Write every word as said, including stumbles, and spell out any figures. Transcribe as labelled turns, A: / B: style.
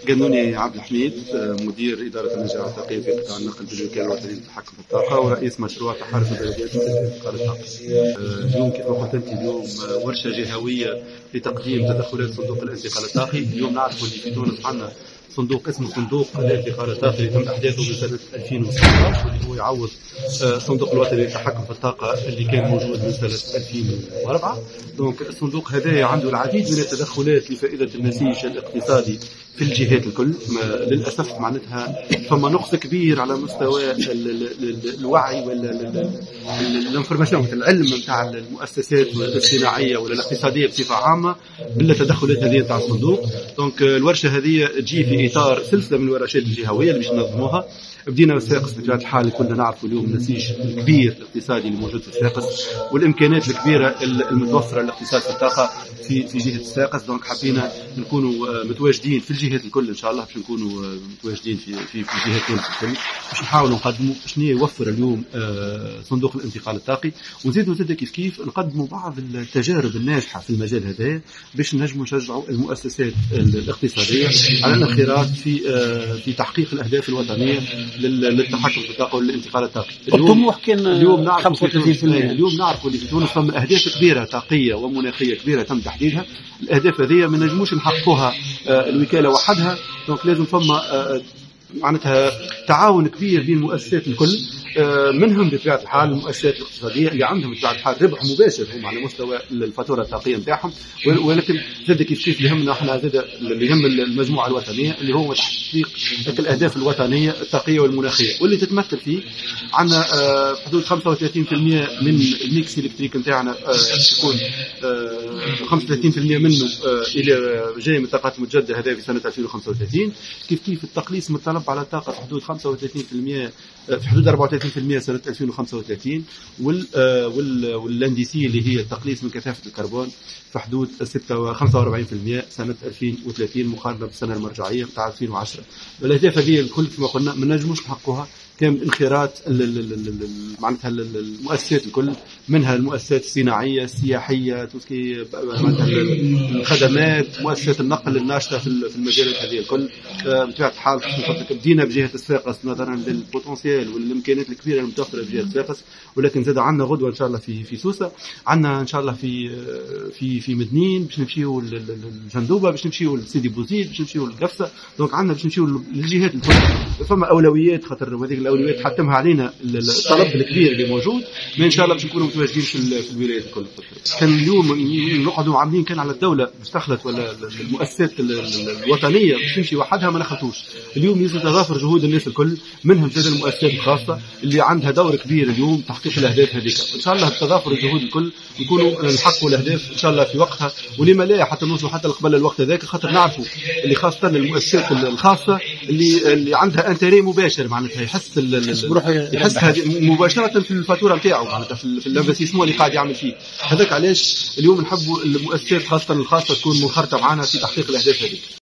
A: قانوني عبد الحميد، مدير إدارة النجاح الطاقية في قطاع النقل بالوكالة الوطنية للتحكم في الطاقة ورئيس مشروع تحالف البلديات في انتقال الطاقة. اليوم كما قلت أنت اليوم ورشة جهوية لتقديم تدخلات صندوق الانتقال الطاقي. اليوم نعرفوا اللي في تونس عندنا صندوق اسمه صندوق الانتقال الطاقي اللي تم احداثه من سنه ألفين وستطاش واللي هو يعوض الصندوق الوطني للتحكم في الطاقه اللي كان موجود من سنه ألفين وأربعة. دونك الصندوق هذا عنده العديد من التدخلات لفائده النسيج الاقتصادي في الجهات الكل. للاسف معناتها فما نقص كبير على مستوى الوعي والانفورماسيون العلم نتاع المؤسسات الصناعيه ولا الاقتصاديه بصفه عامه بالتدخلات هذه نتاع الصندوق. دونك الورشه هذه تجي في اطار سلسله من الورشات الجهويه اللي باش ننظموها. بدينا بالساقس بطبيعه الحال، كلنا نعرفوا اليوم النسيج الكبير الاقتصادي اللي موجود في الساقس والامكانيات الكبيره المتوفره للاقتصاد في الطاقه في في جهه الساقس. دونك حبينا نكونوا متواجدين في الجهات الكل ان شاء الله، باش نكونوا متواجدين في في في جهات تونس الكل باش نحاولوا نقدموا شنو يوفر اليوم صندوق الانتقال الطاقي، ونزيدوا زاد كيف كيف نقدموا بعض التجارب الناجحه في المجال هذا باش نجموا نشجعوا المؤسسات الاقتصاديه على الانخراط في في تحقيق الاهداف الوطنيه للتحكم في الطاقه والانتقال الطاقي.
B: الطموح كان
A: اليوم نعرف
B: خمسة وثلاثين بالمئة.
A: اليوم نعرفوا اللي في تونس فما اهداف كبيره طاقيه ومناخيه كبيره تم تحديدها. الاهداف هذه ما نجموش نحققوها الوكاله وحدها، دونك لازم فما معناتها تعاون كبير بين المؤسسات الكل، منهم بطبيعه الحال المؤسسات الاقتصاديه اللي عندهم بطبيعه الحال ربح مباشر هم على مستوى الفاتوره الطاقيه نتاعهم، ولكن زاد كيف كيف يهمنا احنا زاد اللي يهم المجموعه الوطنيه اللي هو تحقيق الاهداف الوطنيه الطاقيه والمناخيه، واللي تتمثل فيه عندنا حدود خمسة وثلاثين بالمئة من الميكس الكتريك نتاعنا تكون خمسة وثلاثين بالمئة منه الى جاي من الطاقات المتجدده هذا في سنه ألفين وخمسة وثلاثين. كيف كيف التقليص متطلب على الطاقه في حدود خمسة وثلاثين بالمئة في حدود أربعة وثلاثين بالمئة سنه ألفين وخمسة وثلاثين، وال وال والانديسي اللي هي التقليص من كثافه الكربون في حدود خمسة وأربعين بالمئة سنه ألفين وثلاثين مقارنه بالسنه المرجعيه بتاع ألفين وعشرة. الاهداف هذه الكل كما قلنا ما نجموش نحققوها كان انخراط معناتها المؤسسات الكل، منها المؤسسات الصناعيه السياحيه توسكي معناتها الخدمات مؤسسات النقل الناشطه في المجالات هذه الكل. بطبيعه الحال بدينا بجهه الساقس نظرا للبوتنسيال والامكانيات الكبيره المتوفره في جهه الساقس، ولكن زاد عندنا غدوه ان شاء الله في في سوسه، عندنا ان شاء الله في في في مدنين باش نمشيو للجندوبه، باش نمشيو لسيدي بوزيد، باش نمشيو للقفصه. دونك عندنا باش نمشيو للجهات الكل. فما اولويات خاطر هذيك الاولويات حتمها علينا الطلب الكبير اللي موجود، ما ان شاء الله باش نكونوا متواجدين في, في الولايات الكل. كان اليوم نقعدوا عاملين كان على الدوله باش تخلط ولا المؤسسات الوطنيه باش تمشي وحدها ما نخلطوش. اليوم يجب تضافر جهود الناس الكل، منهم زاد المؤسسات الخاصه اللي عندها دور كبير اليوم تحقيق الاهداف هذيك. ان شاء الله بتضافر الجهود الكل نكونوا نحققوا الاهداف ان شاء الله في وقتها، ولما لا حتى نوصلوا حتى قبل الوقت هذاك، خاطر نعرفوا اللي خاصه المؤسسات الخاصه اللي اللي عندها انتري مباشر معناتها يحس يحس هذه مباشره في الفاتوره نتاعو معناتها في الانفستيسمون اللي قاعد يعمل فيه. هذاك علاش اليوم نحبوا المؤسسات خاصه الخاصه تكون منخرطه معنا في تحقيق الاهداف هذه.